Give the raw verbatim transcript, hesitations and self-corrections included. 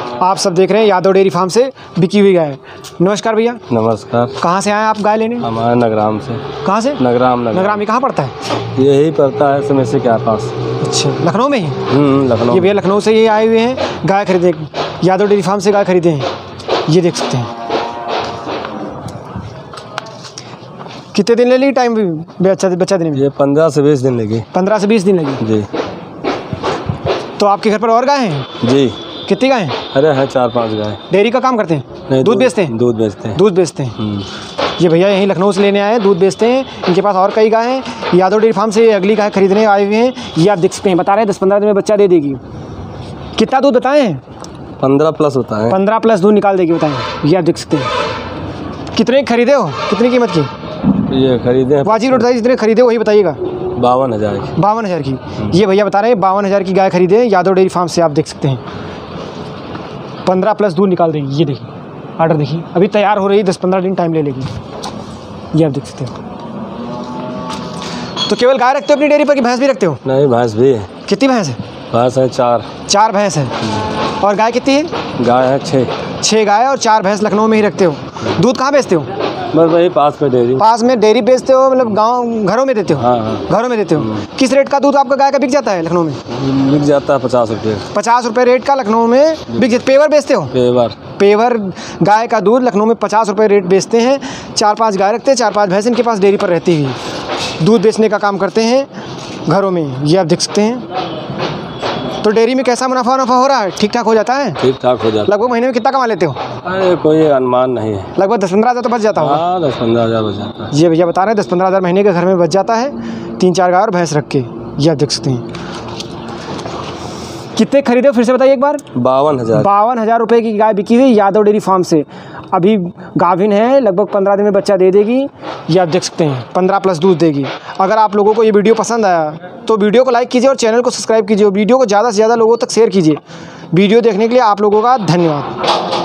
आप सब देख रहे हैं यादव डेयरी फार्म से बिकी हुई गाय। नमस्कार भैया। नमस्कार। कहाँ से आए आप गाय लेने? हमारे नगराम से। कहाँ से? नगराम। नगराम, नगराम ये कहाँ पड़ता है? यही पड़ता है समय से क्या पास। अच्छा, लखनऊ में ही? हम्म, लखनऊ। ये भैया लखनऊ से ये आए हुए हैं गाय खरीदे, यादव डेयरी फार्म से गाय खरीदे हैं। ये देख सकते हैं। कितने दिन ले ली टाइम बच्चा बच्चा देने में? ये पंद्रह से बीस दिन लगी। पंद्रह से बीस दिन लगी जी। तो आपके घर पर और गाय हैं? जी। कितनी गाय हैं? अरे है चार पांच गाय। डेयरी का काम करते हैं? नहीं, दूध बेचते हैं? दूध बेचते हैं। दूध बेचते हैं। ये भैया यहीं लखनऊ से लेने आए हैं, दूध बेचते हैं। इनके पास और कई गाय हैं। यादव डेयरी फार्म से अगली गाय खरीदने आए हुए हैं। ये आप देख सकते हैं, बता रहे हैं दस पंद्रह दिन में बच्चा दे देगी। कितना दूध बताएं हैं? पंद्रह प्लस होता है। पंद्रह प्लस दूध निकाल देगी, बताएं। ये आप देख सकते हैं। कितने खरीदे हो? कितनी कीमत की? ये खरीदे हैं वाजिब रेट बताइए, जितने खरीदे वही बताइएगा। बावन हज़ार की। बावन हज़ार की। ये भैया बता रहे हैं बावन हज़ार की गाय खरीदे यादव डेयरी फार्म से। आप देख सकते हैं पंद्रह प्लस दूध निकाल देगी। ये देखिए आर्डर देखिए, अभी तैयार हो रही है, दस पंद्रह दिन टाइम ले लेगी। ये आप देख सकते हो। तो केवल गाय रखते हो अपनी डेयरी पर कि भैंस भी रखते हो? नहीं, भैंस भी है। कितनी भैंस है? भैंस है चार। चार भैंस है। और गाय कितनी है? गाय है छः। छः गाय और चार भैंस लखनऊ में ही रखते हो। दूध कहाँ बेचते हो? बस वही पास में डेयरी। पास में डेयरी बेचते हो, मतलब गांव घरों में देते हो? हाँ हाँ, घरों में देते हो। किस रेट का दूध आपका गाय का बिक जाता है लखनऊ में? बिक जाता है पचास रुपये। पचास रुपये रेट का लखनऊ में बिक जाता। पेवर बेचते हो? पेवर। पेवर गाय का दूध लखनऊ में पचास रुपये रेट बेचते हैं। चार पांच गाय रखते हैं, चार पांच भैंस इनके पास डेयरी पर रहती हुई दूध बेचने का काम करते हैं घरों में। ये आप देख सकते हैं। तो डेयरी में कैसा मुनाफा मुनाफा हो रहा है? ठीक ठाक हो जाता है? ठीक ठाक हो जाता है। लगभग महीने में कितना कमा लेते हो? अरे कोई अनुमान नहीं है। लगभग दस पंद्रह हज़ार तो बच जाता होगा। हाँ, दस पंद्रह हज़ार बच जाता है। ये भैया बता रहे हैं दस पंद्रह हज़ार महीने के घर में बच जाता है, तीन चार गाय और भैंस रख के। ये आप देख सकते हैं। कितने खरीदे हो फिर से बताइए एक बार? बावन हज़ार। बावन हज़ार रुपये की गाय बिकी हुई यादव डेयरी फार्म से। अभी गाभिन है, लगभग पंद्रह दिन में बच्चा दे देगी। ये आप देख सकते हैं, पंद्रह प्लस दूध देगी। अगर आप लोगों को ये वीडियो पसंद आया तो वीडियो को लाइक कीजिए और चैनल को सब्सक्राइब कीजिए। वीडियो को ज़्यादा से ज़्यादा लोगों तक शेयर कीजिए। वीडियो देखने के लिए आप लोगों का धन्यवाद।